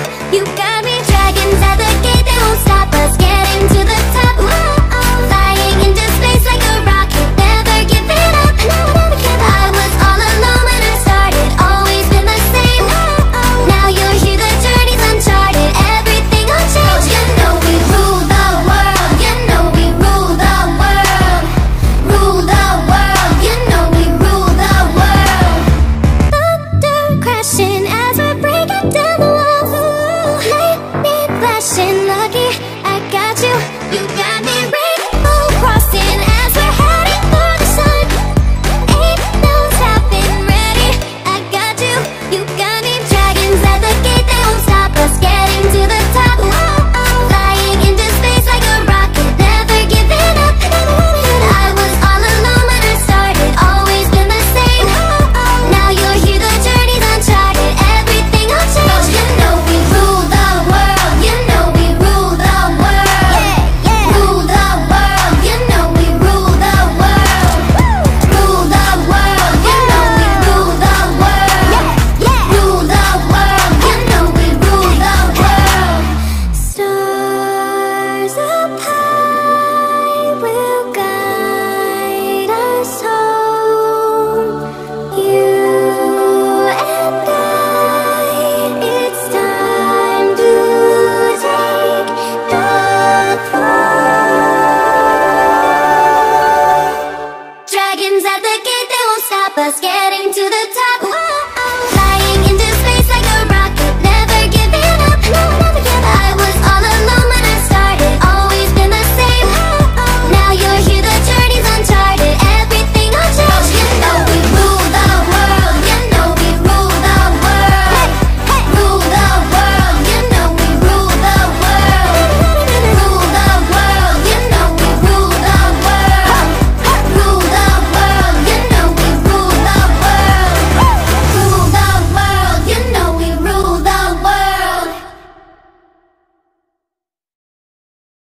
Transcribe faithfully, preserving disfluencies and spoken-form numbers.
You got me, dragons at the gate, they won't stop us getting to the top. Flying into space like a rocket, never giving up. I was all alone when I started, always been the same. Now you're here, the journey's uncharted, everything will change. You know we rule the world, you know we rule the world. Rule the world, you know we rule the world. Thunder crashing as we're breaking down the walls. Lightning flashing